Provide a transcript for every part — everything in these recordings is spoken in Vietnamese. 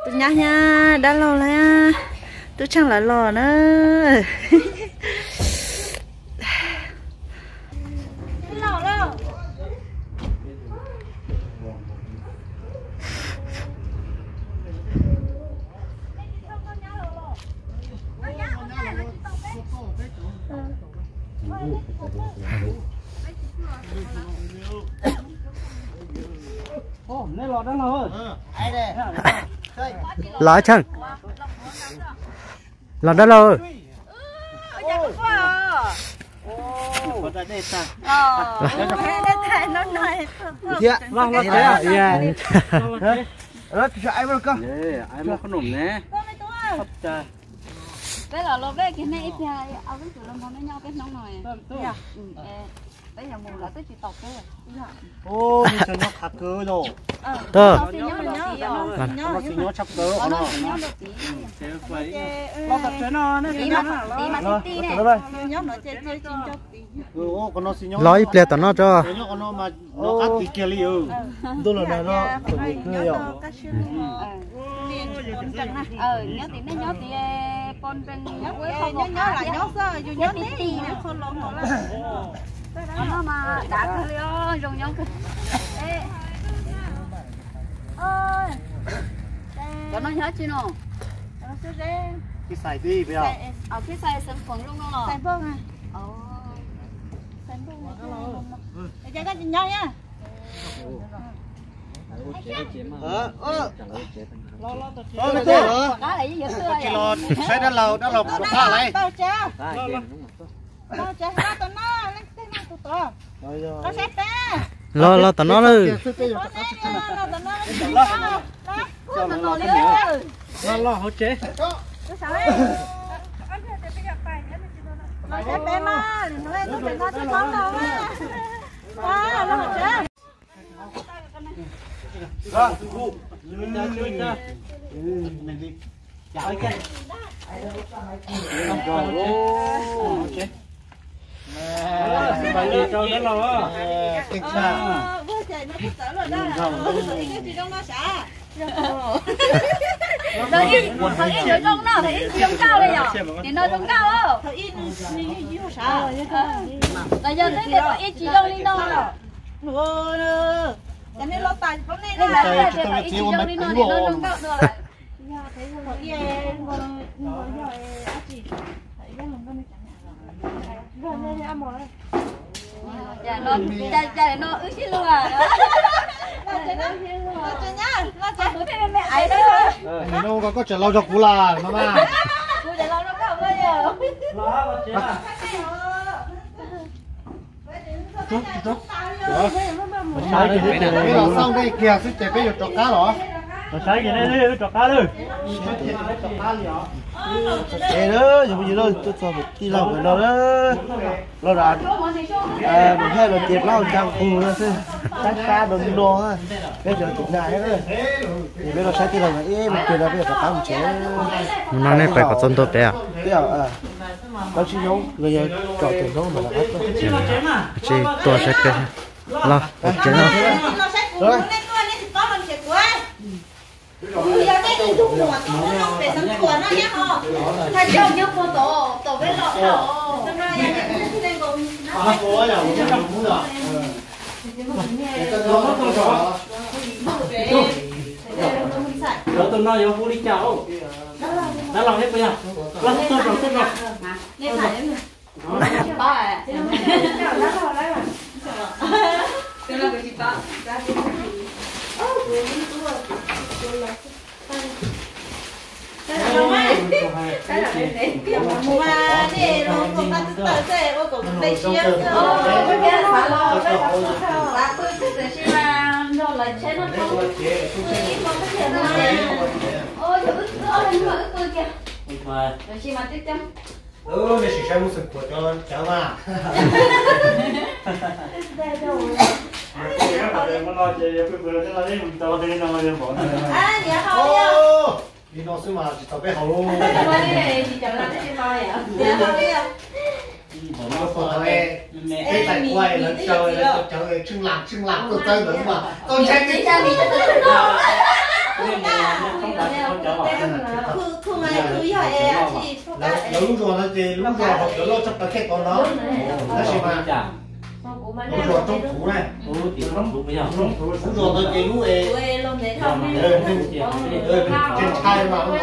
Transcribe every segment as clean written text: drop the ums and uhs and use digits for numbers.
tôi nhá nha đã lâu rồi á tôi chẳng là lò nữa lỡ chân lỡ đó rồi cái là lô cái này ít ra ao cái chuyện nó nhau cái nóng nồi bây giờ mùa là cái chuyện tộc cái ô đi cho nó khạc cơ rồi tơ nó xin nó chắp cơ nó con nó xin lối ple tao nó cho nó mà nó ăn tí kia liu tôi là nó tụi mình cứ hiểu nhớ tí nó nhớ tí con bên nhớ lại nhớ rồi nhớ tí con lông nó mà đã thôi ơi rồi nhớ ơi cho nó nhớ chưa nào cái xài đi bây giờ ở cái xài sân phẳng luôn đó xài vâng à xài vâng để cho các chị nhau nha chỉ lo sai đã lâu một pha này lo tao nó rồi lo hỗ trợ mình đi chạy cái bài đi cho nó lo kinh xa rồi in ở trong nào thấy in trong cao đây nhở thì nó trong cao đâu thấy in là giờ thấy cái in chỉ trong đi đâu nữa cho nên lo tài không nên là cái in chỉ trong đi đâu thì nó trong cao được thấy rồi dạ nó ứ xí luôn à mẹ ấy đó nó có trở lâu dọc cú là mama cú để lâu nó cao bây giờ bây giờ xong đây kìa sẽ chạy bây giờ chọc cá hả nó sai cái này đi chọc cá đi ê đó giờ bây giờ đó tôi cho một tí lâu rồi đó lo đã mình hay là tiệp lâu chẳng cùng nữa chứ cá đồ đồ ha bây giờ chụp này hết thì bây giờ sai tí lâu này mình tiền là bây giờ phải tám chế nó này phải có chân tốt đấy à bây giờ nó chỉ nấu bây giờ chọn tiền nấu mà là hết chỉ tôi sẽ cái lo chế nó rồi bây giờ cái gì thu mua nó về sắm chùa nó nhé họ thay cho nhớ cô tổ với lọ tổ cho nó lên cùng nó cô ấy là một cái muốn rồi rồi tôi nói vô phu đi chào đã làm hết bây giờ làm hết rồi lên phải đấy to à cái là cái gì to mà để nó cũng ăn tự sẽ có cũng đây chia cái phải lo cái là tôi thích để xem mà rồi lại chế nó không không có tiền đâu ôi ôi ôi kìa rồi xem mà tiếp cho mình chỉ xem một sự của cho cháu mà à nhớ không nhá đi nó xưa mà chỉ tao bé hậu luôn chị chẳng làm cái gì thôi à nhớ không nhá nó còn cái tại quay nó trời chưng làm rồi tới nữa mà con xem đi ra đi cho tôi nó Nếu lúc rồi nó thì lúc rồi học nó chắc là khét con nó. Nó chỉ mà lúc rồi trong thủ này. Lúc rồi nó thì lúc ấy. Trên chai mà nó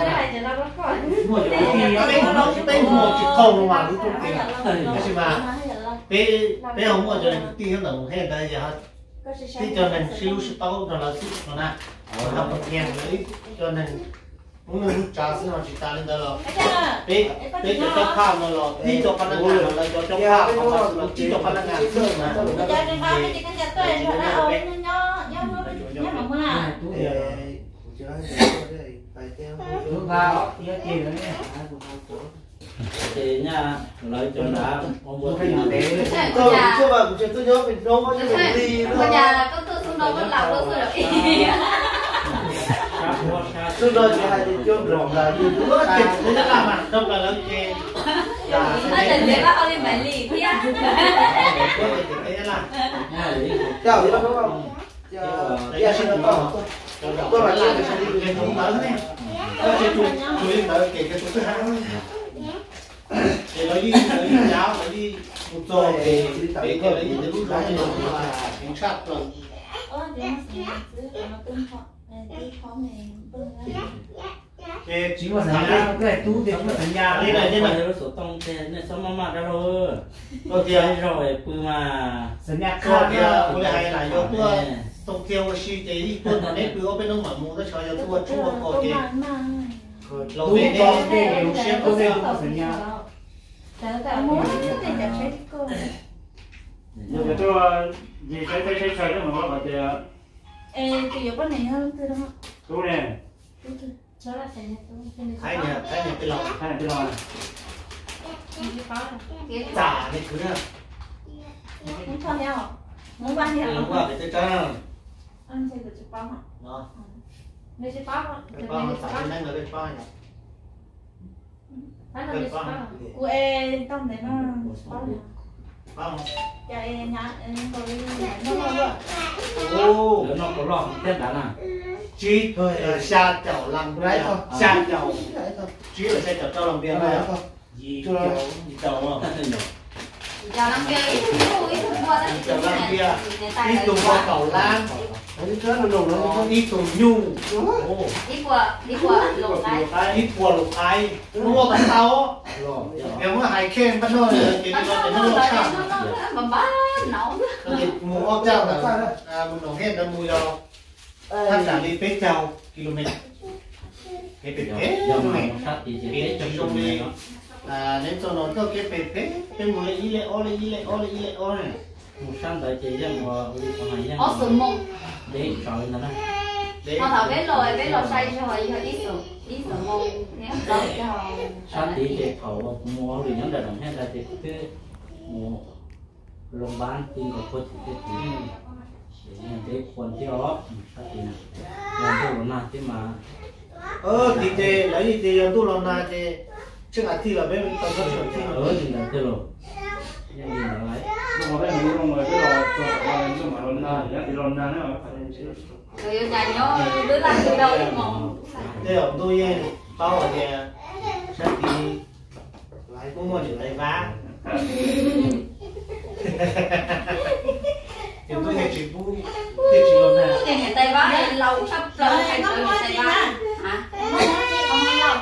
tên một chỉ không mà lúc trong tiền. Nó chỉ mà bé không có cho tí hơn là một hết đây giờ thì cho nên siêu tao rồi là sức nó nè. Học một ngàn nữa cho nên muốn lúc trả xin họ chỉ ta lên đó rồi. Bé cho khám nó rồi, đi cho con ăn ngàn là cho khám, nó chỉ cho con ăn ngàn thôi mà. Thì nha, lợi cho đã ông bố thì tôi mà tôi nhớ mình đâu có cái mình đi nữa. Bây giờ có tôi xuống đâu vẫn làm đâu rồi. Tôi nói chỉ hai thì chưa rộng là như nữa thì nó làm ăn đâu là làm gì. Anh đừng để bác đi买礼品啊。 Chào đi bác không? Dạ xin lỗi. Tôi phải làm cái gì tới này. Tôi sẽ chui tới cái thứ hai. Để nó đi giáo nó đi một rồi để cái đấy thì lúc đó thì chính xác rồi. chính là thành cái tú thì cũng là thành nhà đây này nó số tông thế này sao mà ra rồi Rồi kìa rồi cứ mà sân nhà khác kia cũng hay là do tôi tông theo cái suy tế đi tôi mà nếu cứ ở bên nó mở mua nó cho cho tôi chua cổ kìa lâu về đây lúc xếp tôi theo sân nhà nhưng mà tôi gì cái đó mà có phải thì có này hơn từ đó. tôi nè thấy nè cái lọ cái lò trả cái thứ nào Muốn cho nhau à? Muốn bao nhiêu? đúng rồi cái cho Anh sẽ được chụp bóng à? đó Đây chụp bóng à? cái con phải cái năng ở bên coi này Anh là chụp bóng à? Của em trong đấy nó bóng không cho em nhá em có đi nó luôn. ô nó có lọ thêm đá nào chỉ xa chậu làm đấy thôi xa chậu chỉ là xa chậu cho lòng biển này thôi gì chậu không Giờ làm kia ít mua đó thì chậu làm kia đi tùng qua cầu lan đi chết nó đồ nó đi tùng nhu đi qua lột lại đi qua lục ai mua bánh tàu nếu mà hai khen bắt đầu thì nó sao mà bá nấu thì mua ốc trao là một đồng hết nó mua cho tham gia đi pé trao km cái pé này cái chấm đông đi nên cho nó cho cái pé cái mua lấy ile ô này một sáng tới chị dân vào đi còn hay dân ó sườn mông để rồi nó họ thảo bé lồi say cho họ ít sườn mông nếu đó cho sáng tí chị khẩu mua thì nhóm đại đồng hết là chị cứ mua lồng bán tin của cô chị để cái quầnที่đó sáng tí này làm cho nó mà chứ mà thì thế lấy thì thế tu lòng na thì chắc là thi là bên tao có chuyện thi thì là thế rồi nhưng gì nó lấy nhưng mà cái mua mà cái lò cho họ làm cho mà lon na thì lon na nó phải người nhà nhớ đứa làm từ đâu đi mà thế ở tôi tao ở nhà chắc thì lại cũng mua những cái vá thì tôi thấy chỉ vui thì chỉ lòng na cái nhà tay vá này lâu sắp rồi hay rồi tay vá hả không lâu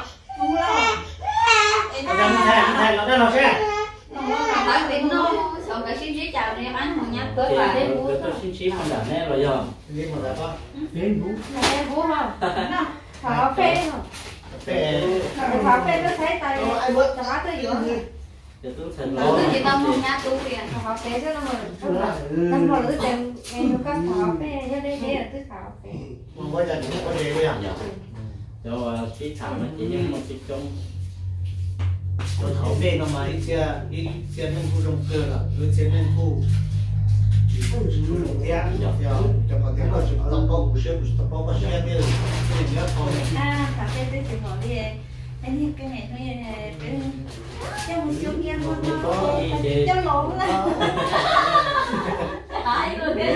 thay nó đó sẽ tại vì nó sợ cái xin chỉ chào em ăn không nhá tới và đến bố tôi xin xí không đảm nè rồi giờ đi một là con đến bú Này bố không? Thảo phê không? Thảo phê nó thấy tay chả bá tới giữa để tôi thành từ từ chỉ tâm không nhá tu tiền Thảo phê chứ nó mà Tâm vào lưỡi tìm nghe nó có thảo phê nhá đây là thứ thảo phê không có chân có gì bây giờ cho xí thảo nó chỉ những một xí trong tôi thấu phê nó mà đi xe nâng khu trong cơ là cứ xe nâng khu trong một tiếng là chúng ta có xe có xe kia thì nhớ thôi Thảo phê tới chỉ hỏi đi anh nhìn cái này thôi cho một chút nghe ngon cho lộn lên ai rồi cái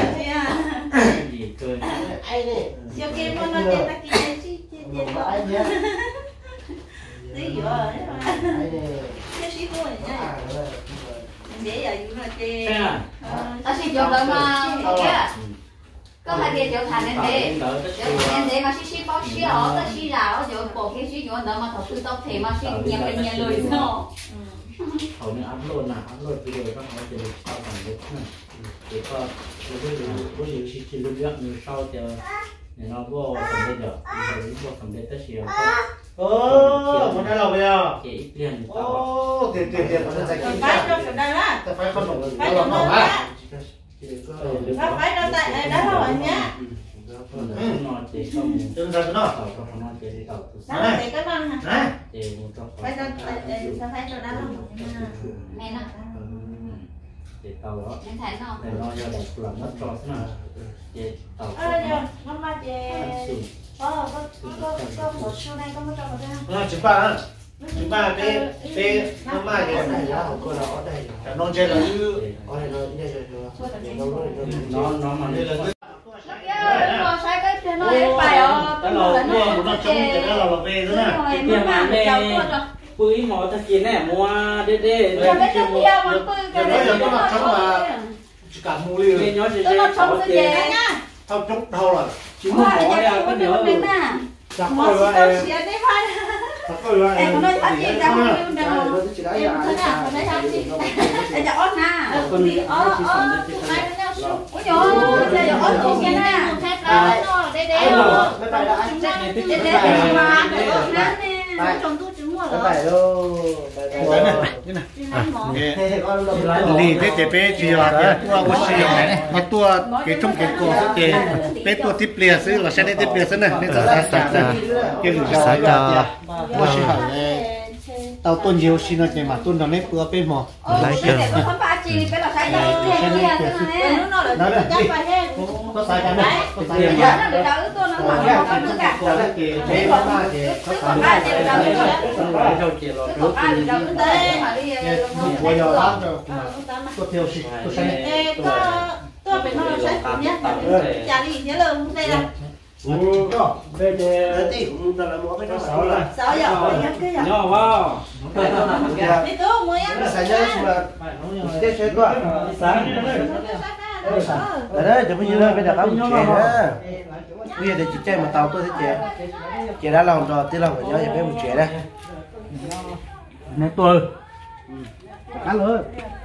gì cười cho kia ngon nó cho ta kia chứ tí vừa đấy mà cái xí của này nhá để giờ chúng là chê ta chỉ cho đó mà có hai cái cho thành nên để mà xí bao xí ở ta xí rào cho bộ cái xí cho đó mà thầu tư tóc thì mà xí nhà lười sao hầu như upload video các bạn sẽ được sau bằng được này để có có nhiều chi lưu lượng như sau thì nó vô phần đây được vô phần đây tất nhiên một cái lồng nào chỉ ít tiền tiền còn dành phải cho cái đây á phải không lồng phải cho nó á phải cho tại đó rồi nhá nó chỉ không chân ra nó nó chỉ đi tàu đó thì cái con hả thì phải cho phải cho đó mẹ nè thì tàu đó em thấy nó để nó ra được làm mất cho thế nào thì tàu mama chè có một số này có một trong đó chúng ta cái nó mai cái này là của nó đây non chơi là như ở đây nó mà đây là nó sai cái chuyện nó em phải ở cái lò mua nó trông cái đó là về nữa nè cái tiền mà đây quý mỏ ta kiến này mua để cho cái tiền mà cái đó giờ nó là trông là cả mua liền nó chỉ nó trông cái gì nhá thao trông thao là chỉ mua mỏ đây có nhớ chắc mà rồi tao xé đấy phải em có nói thật gì đâu em thế nào có nói thật gì em cho ớt na thì mai nó xuống ôi trời giờ ớt không nghe na thép đó nó đây đây mà trồng tu trứng mua rồi lì thế để bé chỉ là tua của chị mà tua cái trong cái cổ cái bé tua tiếp liền xứ là sẽ đi tiếp liền xứ này nên là sạch cái gì sao của chị hỏi tao tuân nhiều xin nó chỉ mà tuân nó nếp bữa bé mò lấy cái không phải chỉ cái là sai đâu thế này nó là chắc phải hết có sai cái này có sai cái nó được đâu tôi nó mặc nó nước cả cái nó ba thì có còn ba thì đâu còn ba thì đâu tới mà đi bây giờ lắm rồi có theo xịt có sai tôi phải nói sai nhé chả đi nhớ lời không đây đâu bây giờ tí cũng là một cái sáu là sáu giờ cái giờ nhỏ vào đi tôi mua nhá sai nhớ là cái chơi qua sáng đấy cho bây giờ bây giờ các bạn trẻ ha bây giờ để chị chơi một tàu tôi thấy trẻ đã lòng rồi tí lòng phải nhớ cho một trẻ đây này tôi cá lớn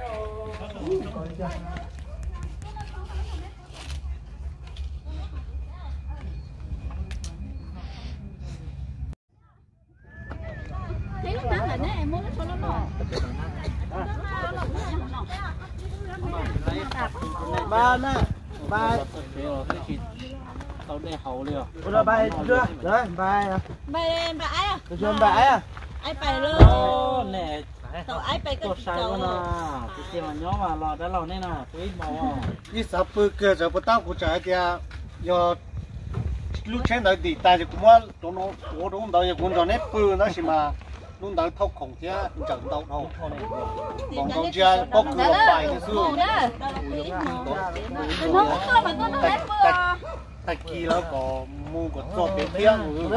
ba nè ba tao đây hậu liền rồi ba chưa rồi ba ai à chưa ba à ai phải luôn nè tao ai phải cái sai quá nè cái tiền mà nhỏ mà lò đã lò này nè quý màu đi sắp cơ giờ bắt đầu của trái thì do lúc trên đấy thì tại vì cũng muốn nó đúng đó cũng cho nếp bự nó chỉ mà luôn đó thâu khổng chứ chẳng đâu đâu còn đâu chưa bóc cửa bài như xưa tại kỳ nó có mua có cho bé tiếng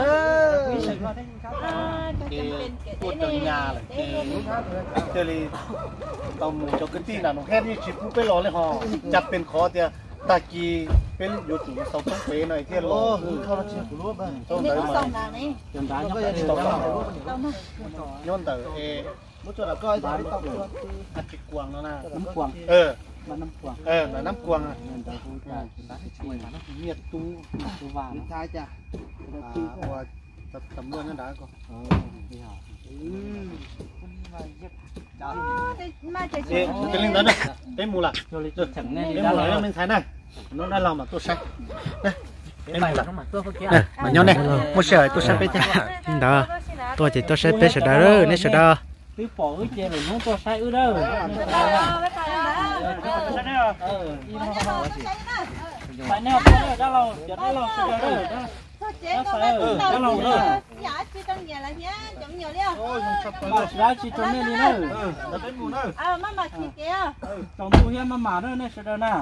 cái của trong nhà là cái này tao mua cho cái tin là nó hết đi chỉ cũng phải lo lên họ chặt bên khó thì tại kỳ bên yếu tố sau trong bé này thì lo không nó chỉ của lúa mà trong đấy mà tiền đá nó có tàu nhon tờ muốn cho là coi thì tàu ăn thịt quàng nó nè nấm quàng mà nấm quàng là nấm quàng nhiệt tu vàng thái cha và tầm luôn nó đã có cái linh đó này cái mù lạc chẳng cái nên mù lạc mình thái này nó đã làm mà tôi sạch cái này là nó mà tôi có kia mà nhau này một sợi tôi sạch bên đó tôi chỉ tôi sẽ biết sẽ đó rồi nên sẽ đó cứ bỏ cái kia rồi nó có sai ư đâu phải neo phải đó lâu cho đó lâu sẽ đó đó đó lòng nữa dạ chỉ trong nhà là nhá chấm nhiều đi ra chỉ trong này đi nữa mama kia kìa trong tu hiên mama nữa này sẽ đó nè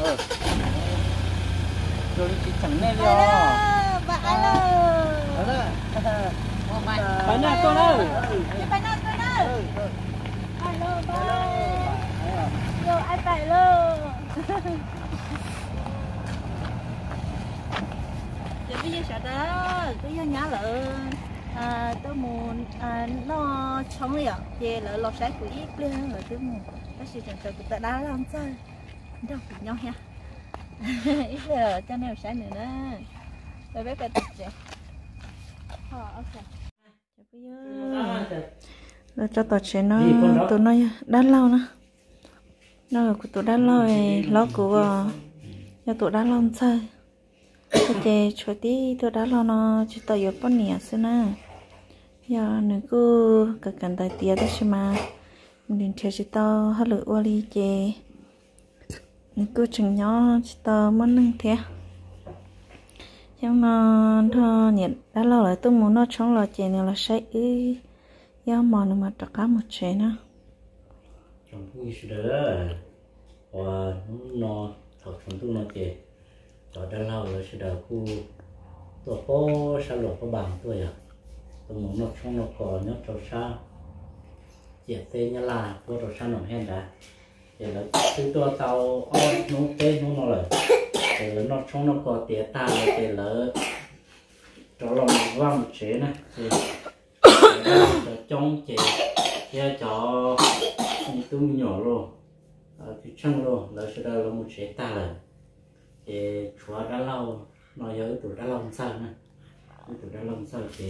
rồi chỉ chẳng này đi bà alo phải nè con ơi phải nó phải lơ rồi ai phải lơ giờ bây giờ sao đó bây giờ nhá lợ tôi muốn nó sống liền về lợ lọt sái của ít lên rồi tôi muốn cái sự chẳng tự tự đá làm sao đâu cùng nhau nha ít giờ cho nên sái nữa đó rồi bé phải tập sẽ ok bây giờ là cho tao chế nó tụi nó đá lâu nữa nó là của tụi đá lâu nó của cho tụi đá lâu chơi cái chế cho tí tụi đá lâu nó chỉ tao yếu bao nhiêu xí nè giờ nữa cứ cả cần tài tiền đó chứ mà mình chơi chỉ tao hết lửa qua đi chế nữa cứ chừng nhỏ chỉ tao muốn nâng thế nhưng nó thôi nhiệt đã lâu lại tôi muốn nó chống lò chè này là say ư do mò nó mà trật cá một chè nữa trong cái sự đó và nó thật trong tôi nó chè rồi đã lâu rồi sự đó cô tôi có sao lột có bằng tôi à tôi muốn nó chống nó còn nhớ trâu sao chè tê nhá là cô trâu sao nó hen đã thì là từ tôi tàu oi nó tê nó rồi thì là nó trong nó có tía ta thì là cho lòng vang một chế này thì trong chế kia cho tôi nhỏ rồi thì chân rồi là sẽ là một chế ta là thì chúa đã lâu nó nhớ tụi đã lâu sao nè tụi đã lâu sao thì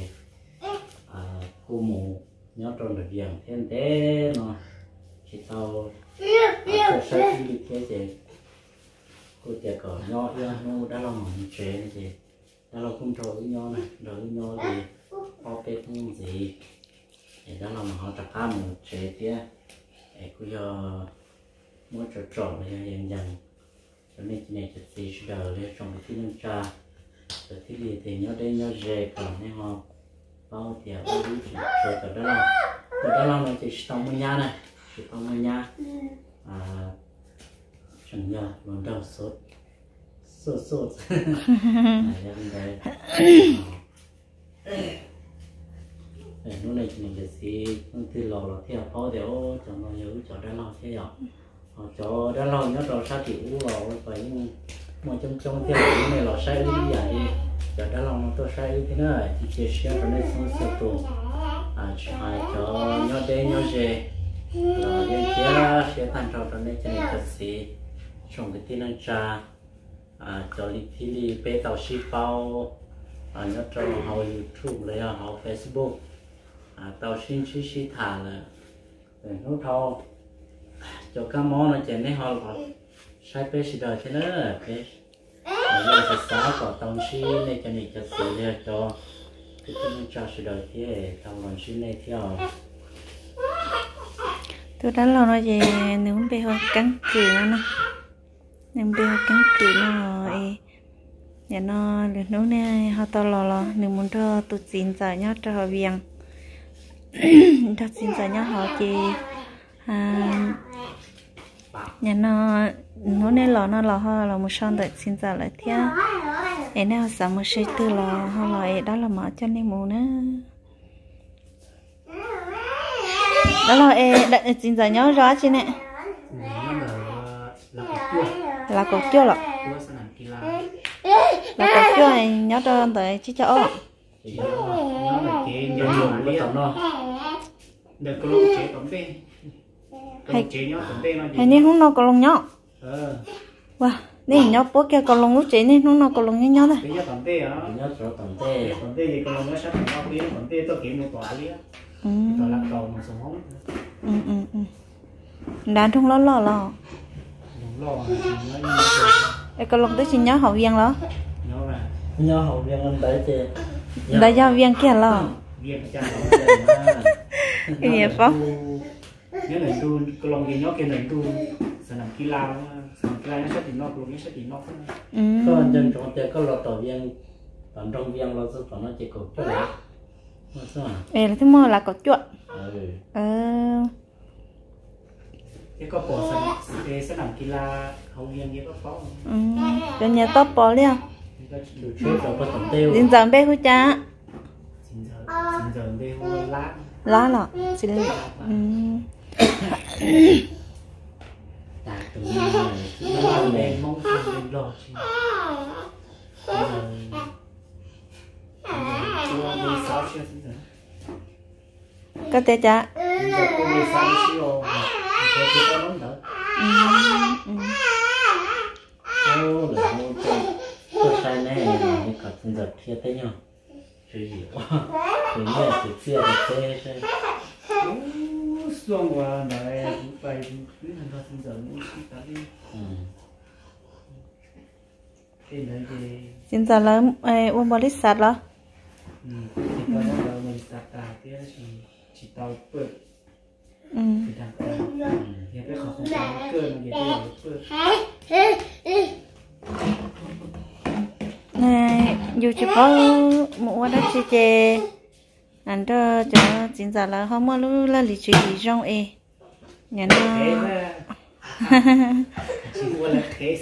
cô mù nhớ trong được vàng thêm thế nó chỉ tao sẽ đi thế thì cô trẻ cỡ nho yêu nó đã làm một chế thì đã làm không trội với nho này rồi với nho thì ok không gì thì đã làm họ tập ham một chế kia để cô giờ muốn trội trội này dần dần cho nên cái này thì sẽ đỡ lên trong cái thứ nâng trà rồi thứ gì thì nhớ đây nhớ dễ còn nên họ bao thì ở đây chỉ rồi cả đó là nó chỉ tông một nhà này chỉ tông một nhà chẳng nhờ lần đầu sốt lúc này mìnhจะซีต้องที่รอเราเที่ยวเพราะเดี๋ยวจะมาเยอะจะได้รอเที่ยวจะได้รอเนี้ยเราชาติอู้เราไปมันจงเที่ยวนี่เราใช้ที่ใหญ่จะได้รอมันตัวใช้ที่นั่นที่เชี่ยวตอนนี้ส่งเสียตัวใช่จะเนี้ยเด้เนี้ยเจเรายังเชี่ยวทันเราตอนนี้จะนี่จะซีส่งไปที่นั่นจ้าchoที่รีไปต่อชีเป้าnhớ trong họ YouTubeเลยhọ Facebook tàu xin xí thả là nó thâu cho các món nó chén này họ sai pe xí đời thế nữa pe giờ sẽ xả có tàu xí này cho này cho xí này cho cái cho xí đời thế tàu lần xí này theo tôi đã lâu rồi về nếu muốn bây giờ cắn cừ nó nên bây giờ cắn cừ nó rồi nhà nó được nấu nè họ to lò nếu muốn cho tụt xin giờ nhá cho họ viếng cho xin giờ nhá họ chỉ nhà nó nấu nè nó lò họ là một son đợi xin giờ lại theo em nào sáng một số từ lò họ lại đó là mở cho nên mù nữa đó là em đợi xin giờ nhá rõ chứ nè là cột chưa lọ là có chưa này nhớ cho tới chỉ cho nó là cái nhiều dùng cái tấm nó được cái lồng chế tấm tê hay chế nhớ tấm tê nó hay nên không nó có lồng nhớ wow nên nhớ bố kia có lồng lúc chế nên không nó có lồng nhớ thôi bây giờ tấm tê á nhớ cho tấm tê thì có lồng nó sắp nó biến tấm tê tôi kiếm một quả đi á rồi lắc đầu một số món đàn trong lo lo cái lồng tới xin nhớ hậu viên đó nhớ hậu viên anh tới chứ đã giao viên kia lo viên cha cái gì không nhớ là tu cái lồng gì nhớ cái này tu sản phẩm kia nó sẽ thì nó lồng nó sẽ thì nó còn dân trong thế có lọt tàu viên còn trong viên lọt số nó chỉ có cái đấy là thứ mơ là có chuột cái có bộ sản phẩm kia hậu viên kia có có cho nhà top bỏ liền được chơi rồi có tấm tiêu đến giờ bé của cha giờ đây lá lá lọ chỉ là ta từ này nó làm đèn mong không đèn lò chứ bây giờ 16 chưa rồi có thể chả bây giờ cô 16 chưa rồi tôi có nóng đỡ ô là ô tôi sai này này cả thân giật thiệt thế nhở chơi gì quá chơi nhiều chơi chia được thế chơi xuống qua này cũng phải cứ thằng ta thân giật cũng ta đi cái này thì xin chào là uống bò lít sạch đó thì có nó là mình sạch ta kia chỉ tao bự thì thằng ta thì cái khó không có cơ mà cái bự này dù chỉ có một đó chỉ chè anh đó cho chính ra là không mua lu là lý chuyện gì trong nhà nó chỉ mua là thế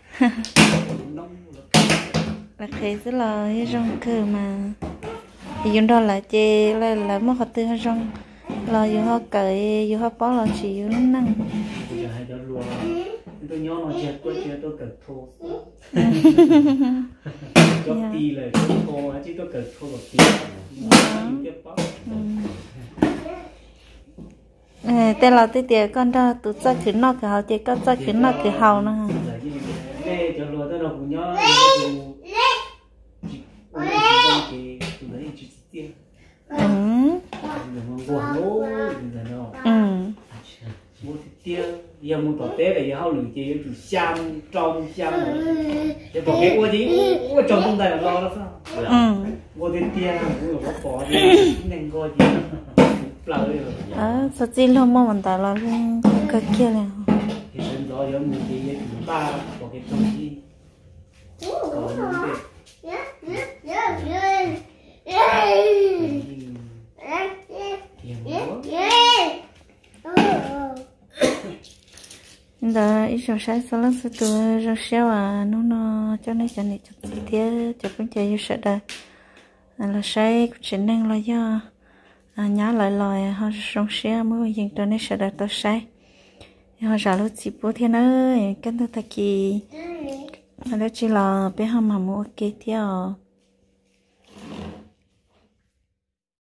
là khi rất là trong cơ mà thì chúng đó là chè là mất họ tư trong là dù họ cởi dù họ bỏ là chỉ dù nó năng giờ hai đứa luôn tôi nhớ nó chết tôi cần thô cho ti là tôi thô chứ tôi cần thô một tí tên là tên tiền con đó tụt ra khử nọ cái hậu chỉ có ra khử nọ cái hậu nữa lê cho luôn tôi đâu cũng nhớ mua tiêu giờ mua tổ tế là giờ hao lửa chỉ chỉ xăm trong xăm giờ tổ tế mua gì mua trong không tài lo đó sao mua tiền tiền mua có bỏ đi nên coi gì lời sao chỉ luôn mà mình ta lo cái kia này thì đến đó giờ mua gì chúng ta có cái trong gì còn đó ít số sai số lần số tuổi rồi xéo nó cho nên cho gì thế cho cũng chơi sợ đời là sai chỉ năng là do nhớ lại lời họ sống xéo mới dừng cho nên sợ đời tôi sai họ trả lúc chỉ bố thiên ơi cái tôi thật kỳ đó chỉ là bé họ mà mua cái theo